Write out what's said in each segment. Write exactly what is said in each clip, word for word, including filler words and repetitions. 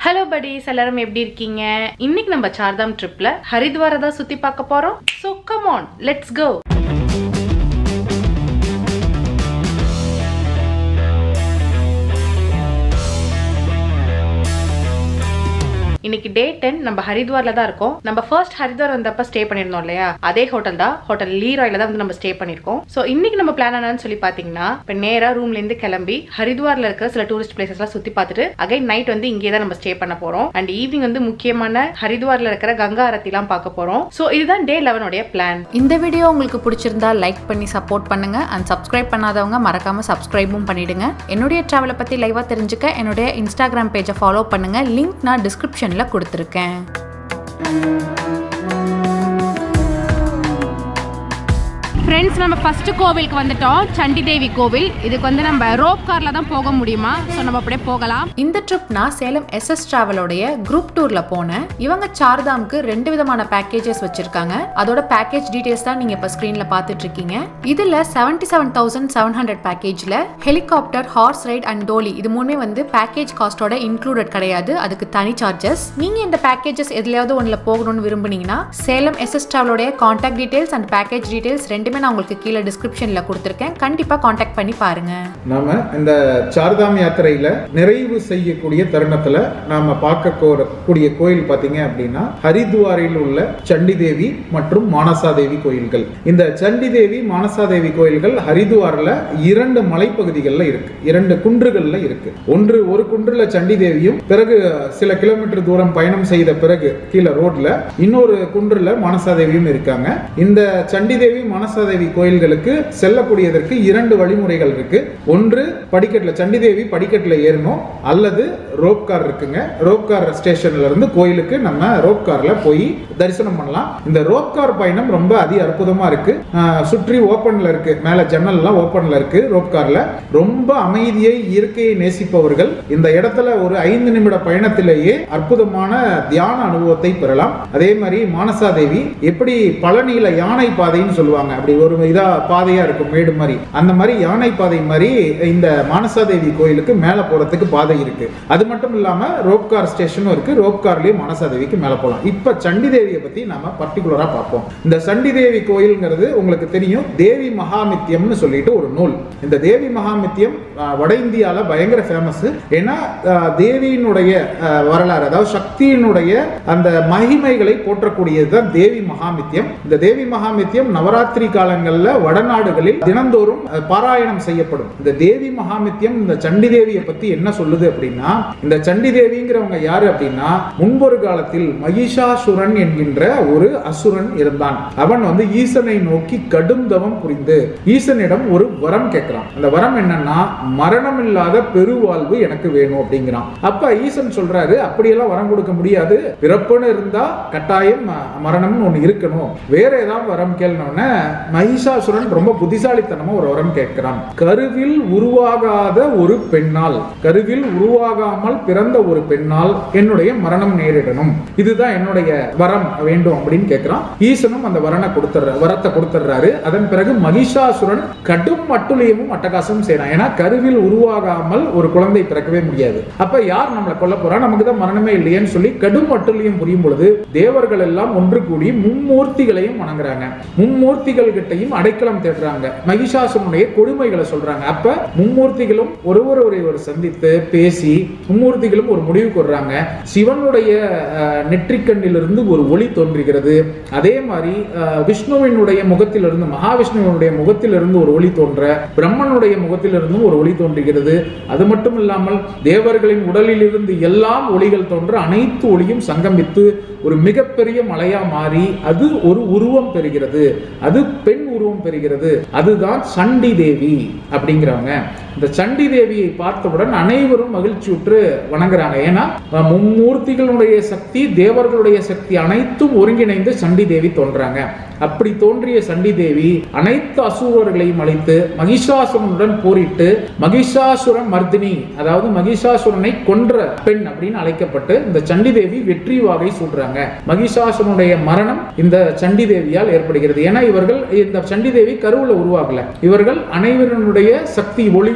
Hello buddies, எல்லாரும் எப்படி இருக்கீங்க? இன்னைக்கு நம்ம சார்தாம் ட்ரிப்ல ஹரித்வாரை தான் சுத்தி பார்க்க போறோம். So come on, let's go. இன்னைக்கு டே ten நம்ம ஹரித்வார்ல தான் இருக்கோம். நம்ம ஃபர்ஸ்ட் ஹரித்வார் வந்தப்ப ஸ்டே பண்ணிருந்தோம் இல்லையா, அதே ஹோட்டல் தான், ஹோட்டல் லீராய்ல தான் வந்து நம்ம ஸ்டே பண்ணிருக்கோம். சோ இன்னைக்கு நம்ம பிளான் என்னன்னு சொல்லி பாத்தீங்கன்னா, இப்ப நேரா ரூம்ல இருந்து கிளம்பி ஹரித்வார்ல இருக்கிற சில டூரிஸ்ட் பிளேசஸ் எல்லாம் சுத்தி பார்த்துட்டு அகைன் நைட் வந்து இங்கே தான் நம்ம ஸ்டே பண்ண போறோம். அண்ட் ஈவினிங் வந்து முக்கியமான ஹரித்வார்ல இருக்கிற கங்கா ஆரத்தி எல்லாம் பார்க்க போறோம். சோ இதுதான் டே eleven உடைய பிளான். இந்த வீடியோ உங்களுக்கு பிடிச்சிருந்தா லைக் பண்ணி சப்போர்ட் பண்ணுங்க. அண்ட் சப்ஸ்கிரைப் பண்ணாதவங்க மறக்காம சப்ஸ்கிரைபும் பண்ணிடுங்க. என்னுடைய டிராவலை பத்தி லைவா தெரிஞ்சுக்க என்னுடைய இன்ஸ்டாகிராம் பேஜை ஃபாலோ பண்ணுங்க. லிங்க் நான் டிஸ்கிரிப்ஷன்ல கொடுத்திருக்கேன். ஃப்ரெண்ட்ஸ், நம்ம ஃபர்ஸ்ட் கோவிலுக்கு வந்துட்டோம், சண்டி தேவி கோவில். இதுக்கு வந்து நம்ம ரோப் கார்ல தான் போக முடியுமா? ஸோ நம்ம அப்படியே போகலாம். இந்த ட்ரிப் நான் சேலம் எஸ்எஸ் டிராவலோடைய குரூப் டூர்ல போனேன். இவங்க சார்தாம்க்கு ரெண்டு விதமான பேக்கேஜஸ் வச்சிருக்காங்க. அதோட பேக்கேஜ் டீடைல்ஸ் தான் நீங்க இப்ப ஸ்கிரீன்ல பாத்துட்டு இருக்கீங்க. இதுல seventy seven thousand seven hundred பேக்கேஜ்ல helicopter, horse ride and doli இது மூணுமே வந்து பேக்கேஜ் காஸ்டோட இன்க்ளூடட் கிடையாது. அதுக்கு தனி சார்ஜஸ். நீங்க இந்த பேக்கேஜஸ் எதுலயாவது ஒண்ணுல போகணும்னு விரும்புனீங்கன்னா சேலம் எஸ்எஸ் டிராவலோடைய contact details and package details ரெண்டுமே நான் உங்களுக்கு கீழே டிஸ்கிரிப்ஷன்ல கொடுத்திருக்கேன். கண்டிப்பா கான்டாக்ட் பண்ணி பாருங்க. நாம இந்த சார்தாம் யாத்திரையில நிறைவு செய்யக்கூடிய தருணத்துல நாம பார்க்க கூடிய கோயில் பாத்தீங்க அப்படின்னா ஹரித்வாரில் உள்ள சண்டி தேவி மற்றும் மானசா தேவி கோயில்கள். இந்த சண்டி தேவி மானசா தேவி கோயில்கள் ஹரித்வார்ல இரண்டு மலைப்பகுதிகள்ல இருக்கு, இரண்டு குன்றுகள்ல இருக்கு. ஒன்று ஒரு குன்றுல சண்டி தேவியும், பிறகு சில கிலோமீட்டர் தூரம் பயணம் செய்த பிறகு கீழே ரோட்ல இன்னொரு குன்றுல மானசா தேவியும் இருக்காங்க. இந்த சண்டி தேவி மானசா தேவி கோயில்களுக்கு செல்லக்கூடியதற்கு இரண்டு வழிமுறைகள் இருக்கு. ஒன்று படிக்கட்டுல சண்டி தேவி படிக்கட்டுல ஏறணும், அல்லது ரோப் கார் இருக்குங்க. ரோப் கார் ஸ்டேஷன்ல இருந்து கோயிலுக்கு நம்ம ரோப் கார்ல போய் தரிசனம் பண்ணலாம். இந்த ரோப் கார் பயணம் ரொம்ப அதி அற்புதமா இருக்கு. சுற்றி ஓபன்ல இருக்கு, மேல ஜன்னல் எல்லாம் ஓபன்ல இருக்கு. ரோப் கார்ல ரொம்ப அமைதியை, இயற்கையை நேசிப்பவர்கள் இந்த இடத்துல ஒரு ஐந்து நிமிட பயணத்திலேயே அற்புதமான தியான அனுபவத்தை பெறலாம். அதே மாதிரி மானசா தேவி எப்படி பழனியில யானை பாதைன்னு சொல்லுவாங்க, அப்படி ஒரு இதா பாதையா இருக்கும், மேடு மாதிரி. அந்த மாதிரி யானை பாதை மாதிரி இந்த மானசா தேவி கோயிலுக்கு மேல போறதுக்கு பாதை இருக்கு. அது மட்டும் இல்லாம ரோப் கார் ஸ்டேஷனும் இருக்கு. ரோப் கார்லயே மானசா தேவிக்கு மேல போலாம். இப்ப சண்டி தேவியை பத்தி நாம பர்டிகுலரா பார்ப்போம். இந்த சண்டி தேவி கோயில்ங்கிறது உங்களுக்கு தெரியும், தேவி மகாமித்யம்னு சொல்லிட்டு ஒரு நூல். இந்த தேவி மகாமித்யம் வட இந்தியால பயங்கர ஃபேமஸ். ஏன்னா தேவியினுடைய வரலாறு, அதாவது சக்தியினுடைய அந்த மகிமைகளை போற்றக்கூடியதுதான் தேவி மகாமித்யம். இந்த தேவி மகாமித்யம் நவராத்திரி காலங்கள்ல வடநாடுகளில் தினந்தோறும் பாராயணம் செய்யப்படும். இந்த தேவி மகாமித்யம் இந்த சண்டி தேவியை பத்தி என்ன சொல்லுது அப்படின்னா, இந்த சண்டி தேவிங்கிறவங்க யாரு அப்படின்னா, முன்பொரு காலத்தில் மகிஷாசுரன் என்கின்ற ஒரு அசுரன் இருந்தான். அவன் வந்து ஈசனை நோக்கி கடும் தவம் புரிந்து ஈசனிடம் ஒரு வரம் கேட்கிறான். அந்த வரம் என்னன்னா, மரணம் இல்லாத பெருவாழ்வு எனக்கு வேணும் அப்படிங்கிறான். அப்ப ஈசன் சொல்றாரு, அப்படியெல்லாம் வரம் கொடுக்க முடியாது, பிறப்புன்னு இருந்தா கட்டாயம் மரணம்னு ஒண்ணு இருக்கணும், வேற ஏதாவது வரம் கேள்னோன்னு மகிஷாசுரன் ரொம்ப புத்திசாலித்தனமா ஒரு வரம் கேட்கிறான். கருவில் உருவாகாத ஒரு பெண்ணால், கருவில் உருவாகாமல் பிறந்த ஒரு பெண்ணால் என்னுடைய மரணம் நேரிடணும், இதுதான் என்னுடைய வரம் வேண்டும் அப்படின்னு கேட்கிறான். ஈசனும் அந்த வரனை கொடுத்துற வரத்தை கொடுத்துறாரு. அதன் பிறகு மகிஷாசுரன் கடும் அட்டுழியமும் அட்டகாசம் செய்யறான். ஏன்னா கருவில் உருவாகாமல் ஒரு குழந்தை பிறக்கவே முடியாது. அப்ப யார் நம்மளை கொல்ல போறா, நமக்கு தான் மரணமே இல்லையேன்னு சொல்லி கடும் அட்டுழியம் புரியும் பொழுது தேவர்கள் எல்லாம் ஒன்று கூடி மும்மூர்த்திகளையும் வணங்குறாங்க. மும்மூர்த்திகள் கிட்டையும் அடைக்கலம் தேடுறாங்க, மகிஷாசுரனுடைய கொடுமைகளை சொல்றாங்க. அப்ப மும்மூர்த்திகளும் ஒருவர் ஒருவர் சந்தித்து பேசி மும்மூர்த்திகளும் ஒரு முடிவுக்கு வர்றாங்க. சிவனுடைய நெற்றிக்கண்ணிலிருந்து ஒரு ஒளி தோன்றுகிறது. அதே மாதிரி விஷ்ணுவினுடைய முகத்திலிருந்து, மகாவிஷ்ணுவினுடைய முகத்திலிருந்து ஒரு ஒளி தோன்ற, பிரம்மனுடைய முகத்திலிருந்து ஒரு ஒளி தோன்றுகிறது. அது மட்டும் இல்லாமல் தேவர்களின் உடலில் இருந்து எல்லாம் ஒளிகள் தோன்ற, அனைத்து ஒளியும் சங்கமித்து ஒரு மிகப்பெரிய மலையா மாறி அது ஒரு உருவம் பெறுகிறது. அது பெண் உருவம் பெறுகிறது. அதுதான் சண்டி தேவி அப்படிங்கிறவங்க. இந்த சண்டி தேவியை பார்த்தவுடன் அனைவரும் மகிழ்ச்சியுற்று வணங்குறாங்க. ஏன்னா மும்மூர்த்திகளுடைய சக்தி, தேவர்களுடைய சக்தி அனைத்தும் ஒருங்கிணைந்து சண்டி தேவி தோன்றாங்க. அப்படி தோன்றிய சண்டி தேவி அனைத்து அசுரர்களையும் அழித்து மகிஷாசுரனுடன் போரிட்டு மகிஷாசுர மர்தினி, அதாவது மகிஷாசுரனை கொன்ற பெண் அப்படின்னு அழைக்கப்பட்டு இந்த சண்டி தேவி வெற்றி வாகை சூடுறாங்க. மகிஷாசுரனுடைய மரணம் இந்த சண்டி தேவியால் ஏற்படுகிறது. ஏன்னா இவர்கள் இந்த சண்டி தேவி கருவுல உருவாகல, இவர்கள் அனைவருடைய சக்தி ஒளியில்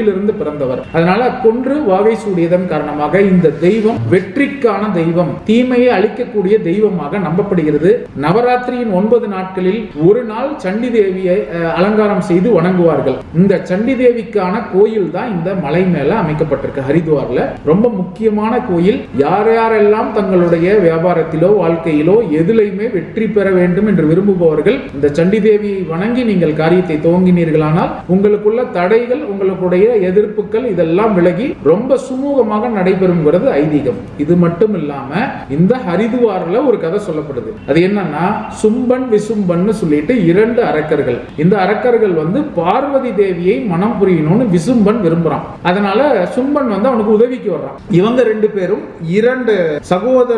மடுவிலிருந்து பிறந்தவர். அதனால கொன்று வாகை சூடியதன் காரணமாக இந்த தெய்வம் வெற்றிக்கான தெய்வம், தீமையை அழிக்கக்கூடிய தெய்வமாக நம்பப்படுகிறது. நவராத்திரியின் ஒன்பது நாட்களில் ஒரு நாள் சண்டி தேவியை அலங்காரம் செய்து வணங்குவார்கள். இந்த சண்டி தேவிக்கான கோயில் தான் இந்த மலை மேல அமைக்கப்பட்டிருக்கு ஹரித்வார்ல. ரொம்ப முக்கியமான கோயில். யார் யாரெல்லாம் தங்களுடைய வியாபாரத்திலோ வாழ்க்கையிலோ எதிலையுமே வெற்றி பெற வேண்டும் என்று விரும்புபவர்கள் இந்த சண்டி தேவியை வணங்கி நீங்கள் காரியத்தை துவங்கினீர்களானால் உங்களுக்குள்ள தடைகள், உங்களுடைய எதிர்ப்புகள் இதெல்லாம் விலகி ரொம்ப சுமூகமாக நடைபெறும்ங்கிறது ஐதீகம். இது மட்டும் இல்லாம இந்த ஹரித்வார்ல ஒரு கதை சொல்லப்படுது. அது என்னன்னா, சும்பன் விசும்பன் சொல்லிட்டு இரண்டு அரக்கர்கள். இந்த அரக்கர்கள் வந்து பார்வதி தேவியை மனம் புரியணும்னு விசும்பன் விரும்புறான். அதனால சும்பன் வந்து அவனுக்கு உதவிக்கு வர்றான். இவங்க ரெண்டு பேரும் இரண்டு சகோதர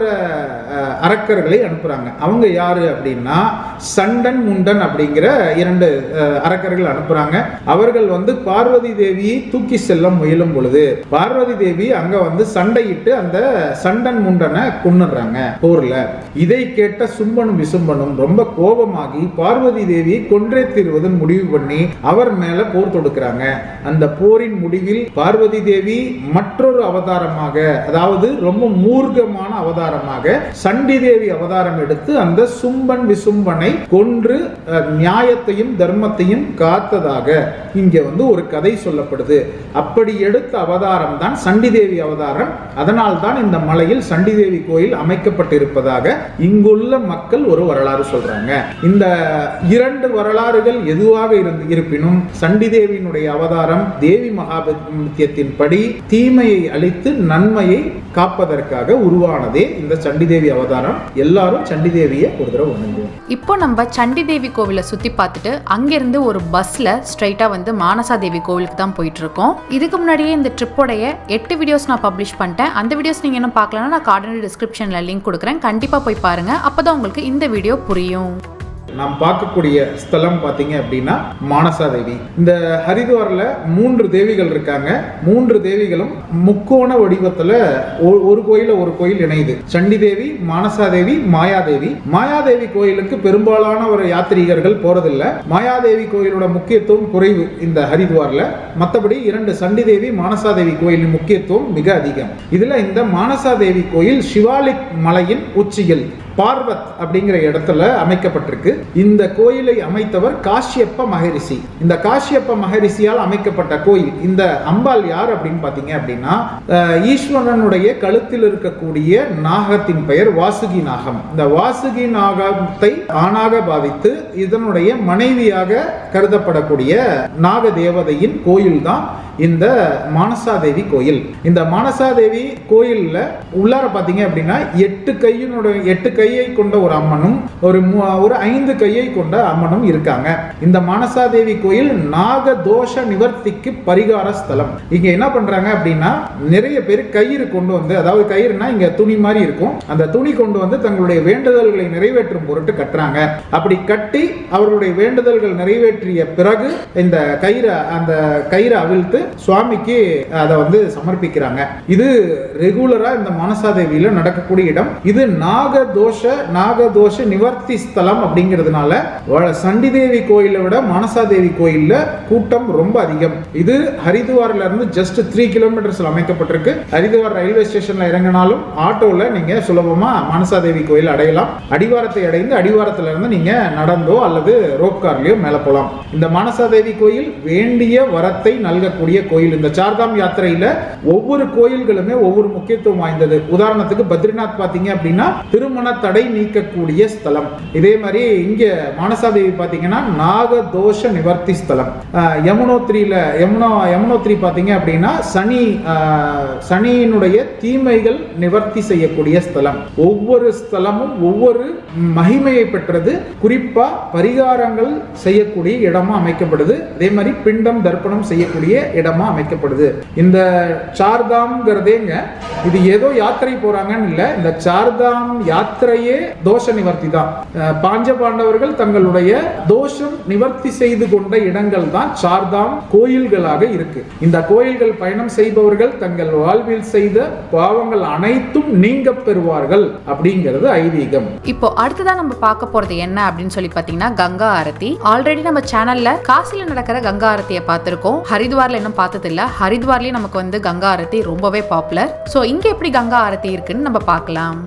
அரக்கர்களை அனுப்புறாங்க. அவங்க யாரு அப்படின்னா சண்டன் முண்டன் அப்படிங்கிற இரண்டு அரக்கர்கள் அனுப்புறாங்க. அவர்கள் வந்து பார்வதி தேவியை தூக்கி செல்ல முயலும் பொழுது பார்வதி தேவி அங்க வந்து சண்டையிட்டு அந்த சண்டன் முண்டனை கொன்னுறாங்க போர்ல. இதை கேட்ட சும்பனும் விசும்பனும் ரொம்ப கோபமாகி பார்வதி தேவியை கொன்றே தீர்வதன் முடிவு பண்ணி அவர் மேல போர் தொடுக்கிறாங்க. அந்த போரின் முடிவில் பார்வதி தேவி மற்றொரு அவதாரமாக, அதாவது ரொம்ப மூர்க்கமான அவதாரமாக சண்டி தேவி அவதாரம் எடுத்து அந்த சும்பன் விசும்பனை கொன்று நியாயத்தையும் தர்மத்தையும் காத்ததாக இங்க வந்து ஒரு கதை சொல்லப்படுது. அப்படி எடுத்த அவதாரம் தான் சண்டி தேவி அவதாரம். அதனால் தான் இந்த மலையில் சண்டி தேவி கோயில் அமைக்கப்பட்டிருப்பதாக இங்குள்ள மக்கள் ஒரு வரலாறு சொல்றாங்க. இந்த இரண்டு வரலாறுகள் எதுவாக இருந்து இருப்பினும் சண்டி தேவியினுடைய அவதாரம் தேவி மகாபத்தியத்தின் படி தீமையை அழித்து நன்மையை காப்பதற்காக உருவானதே இந்த சண்டி தேவி அவதாரம். எல்லாரும் சண்டி தேவியை ஒரு தடவை வணங்குவோம். இப்போ நம்ம சண்டி தேவி கோவிலை சுத்தி பார்த்துட்டு அங்கிருந்து ஒரு பஸ்ல ஸ்ட்ரைட்டா வந்து மானசா தேவி கோவிலுக்கு தான் போயிட்டு இருக்கோம். இதுக்கு முன்னாடியே இந்த ட்ரிப்போடைய எட்டு வீடியோஸ் நான் பப்ளிஷ் பண்ணிட்டேன். அந்த வீடியோஸ் நீங்க என்ன பார்க்கலன்னா நான் கார்டனரி டிஸ்கிரிப்ஷன்ல லிங்க் கொடுக்குறேன். கண்டிப்பா போய் பாருங்க. அப்பதான் உங்களுக்கு இந்த வீடியோ புரியும். நாம் பார்க்கக்கூடிய ஸ்தலம் பார்த்தீங்க அப்படின்னா மானசா தேவி. இந்த ஹரித்வார்ல மூன்று தேவிகள் இருக்காங்க. மூன்று தேவிகளும் முக்கோண வடிவத்துல ஒரு கோயில ஒரு கோயில் இணையுது. சண்டி தேவி, மானசா தேவி, மாயாதேவி. மாயாதேவி கோயிலுக்கு பெரும்பாலான ஒரு யாத்ரீகர்கள் போறதில்லை. மாயாதேவி கோயிலோட முக்கியத்துவம் குறைவு இந்த ஹரித்வார்ல. மற்றபடி இரண்டு சண்டி தேவி, மானசா தேவி கோயிலின் முக்கியத்துவம் மிக அதிகம். இதுல இந்த மானசா தேவி கோயில் சிவாலிக் மலையின் உச்சியில் பார்வத் அப்படிங்கிற இடத்துல அமைக்கப்பட்டிருக்கு. இந்த கோயிலை அமைத்தவர் காஷ்யப்ப மகரிஷி. இந்த காஷ்யப்ப மகரிஷியால் அமைக்கப்பட்ட கோயில். இந்த அம்பாள் யார் அப்படின்னு பாத்தீங்க அப்படின்னா ஈஸ்வரனுடைய கழுத்தில் இருக்கக்கூடிய நாகத்தின் பெயர் வாசுகி நாகம். இந்த வாசுகி நாகத்தை ஆணாக பாவித்து இதனுடைய மனைவியாக கருதப்படக்கூடிய நாக தேவதையின் கோயில் தான் இந்த மானசா தேவி கோயில். இந்த மானசா தேவி கோயில்ல உள்ளார பாத்தீங்க அப்படின்னா எட்டு கையினுடைய எட்டு கையை கொண்ட ஒரு அம்மனும் ஒரு ஒரு ஐந்து கையை கொண்ட அம்மனும் இருக்காங்க. இந்த மானசா தேவி கோயில் நாக தோஷ நிவர்த்திக்கு பரிகார ஸ்தலம். இங்க என்ன பண்றாங்க அப்படின்னா நிறைய பேர் கயிறு கொண்டு வந்து, அதாவது கயிறுனா இங்க துணி மாதிரி இருக்கும், அந்த துணி கொண்டு வந்து தங்களுடைய வேண்டுதல்களை நிறைவேற்றும் பொருட்டு கட்டுறாங்க. அப்படி கட்டி அவர்களுடைய வேண்டுதல்கள் நிறைவேற்றிய பிறகு இந்த கயிறை அந்த கயிறை அவிழ்த்து சுவாமிக்கு அதை வந்து சமர்ப்பிக்கிறாங்க. இது ரெகுலரா இந்த மானசா தேவியில நடக்கக்கூடிய இடம். இது நாக தோஷ நாக தோஷ நிவர்த்தி ஸ்தலம் அப்படிங்கிறதுனால சண்டி தேவி கோயிலை விட மானசா தேவி கோயில்ல கூட்டம் ரொம்ப அதிகம். இது ஹரித்வார்ல இருந்து ஜஸ்ட் த்ரீ கிலோமீட்டர்ஸ்ல அமைக்கப்பட்டிருக்கு. ஹரித்வார் ரயில்வே ஸ்டேஷன்ல இறங்கினாலும் ஆட்டோல நீங்க சுலபமா மானசா தேவி கோயில் அடையலாம். அடிவாரத்தை அடைந்து அடிவாரத்துல இருந்து நீங்க நடந்தோ அல்லது ரோப் கார்லயோ மேல போலாம். இந்த மானசா தேவி கோயில் வேண்டிய வரத்தை நல்கக்கூடிய கோயில். இந்த சார்தாம் யாத்திரையில ஒவ்வொரு கோயில்களுமே ஒவ்வொரு முக்கியத்துவம் வாய்ந்தது. உதாரணத்துக்கு பத்ரிநாத் பாத்தீங்க அப்படின்னா திருமண தடை நீக்கக்கூடிய ஸ்தலம். இதே மாதிரி இங்க மானசா தேவி பாத்தீங்கன்னா நாக தோஷ நிவர்த்தி ஸ்தலம். யமுனோத்ரியில யமுனோ யமுனோத்ரி பாத்தீங்க அப்படின்னா சனி சனியினுடைய தீமைகள் நிவர்த்தி செய்யக்கூடிய ஸ்தலம். ஒவ்வொரு ஸ்தலமும் ஒவ்வொரு மகிமையை பெற்றது. குறிப்பா பரிகாரங்கள் செய்யக்கூடிய இடமா அமைக்கப்படுது. அதே மாதிரி பிண்டம் தர்ப்பணம் செய்யக்கூடிய இடமா அமைக்கப்படுது. இந்த சார்தாம்ங்கிறதேங்க இது ஏதோ யாத்திரை போறாங்கன்னு இல்ல. இந்த சார்தாம் யாத்திரையே தோஷ நிவர்த்தி தான். பாஞ்ச பாண்டவர்கள் தங்களுடைய தோஷம் நிவர்த்தி செய்து கொண்ட இடங்கள் தான் சார்தாம் கோயில்களாக இருக்கு. இந்த கோயில்கள் பயணம் செய்பவர்கள் தங்கள் வாழ்வில் செய்த பாவங்கள் அனைத்தும் நீங்க பெறுவார்கள் அப்படிங்கிறது ஐதீகம். இப்போ அடுத்ததான் நம்ம பார்க்க போறது என்ன அப்படின்னு சொல்லி பாத்தீங்கன்னா கங்கா ஆரத்தி. ஆல்ரெடி நம்ம சேனல்ல காசில நடக்கிற கங்கா ஆரத்தியை பார்த்திருக்கோம். ஹரித்வார்ல இன்னும் வரைக்கும் பார்த்ததில்ல. ஹரித்வார்லேயும் நமக்கு வந்து கங்கா ஆரத்தி ரொம்பவே பாப்புலர். ஸோ இங்கே எப்படி கங்கா ஆரத்தி இருக்குன்னு நம்ம பார்க்கலாம்.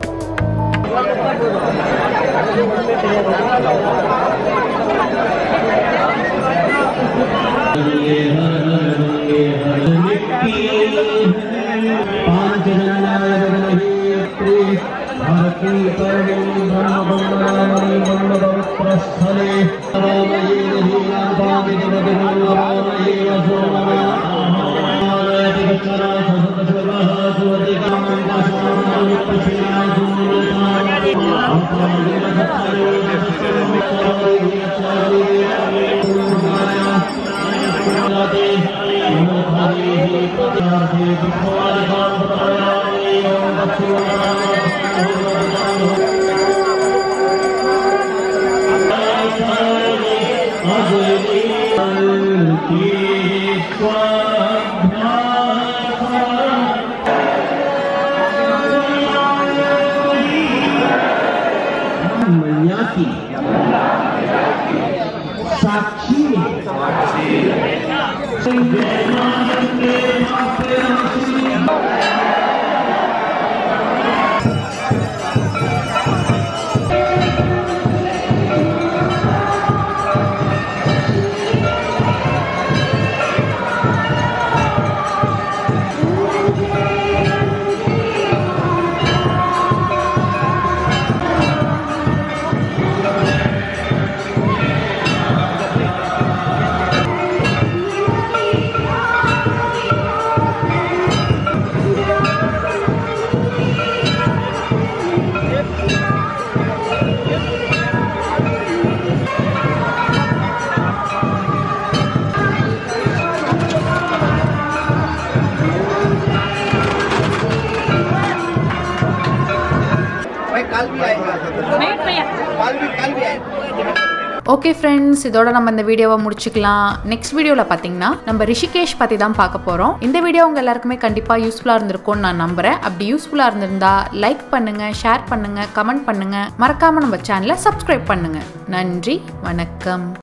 ஓகே ஃப்ரெண்ட்ஸ், இதோட நம்ம இந்த வீடியோவை முடிச்சுக்கலாம். நெக்ஸ்ட் வீடியோவில் பார்த்தீங்கன்னா நம்ம ரிஷிகேஷ் பற்றி தான் பார்க்க போகிறோம். இந்த வீடியோ உங்கள் எல்லாருக்குமே கண்டிப்பாக யூஸ்ஃபுல்லாக இருந்திருக்கும்னு நான் நம்புகிறேன். அப்படி யூஸ்ஃபுல்லாக இருந்திருந்தா லைக் பண்ணுங்கள், ஷேர் பண்ணுங்கள், கமெண்ட் பண்ணுங்கள், மறக்காமல் நம்ம சேனலை சப்ஸ்கிரைப் பண்ணுங்கள். நன்றி, வணக்கம்.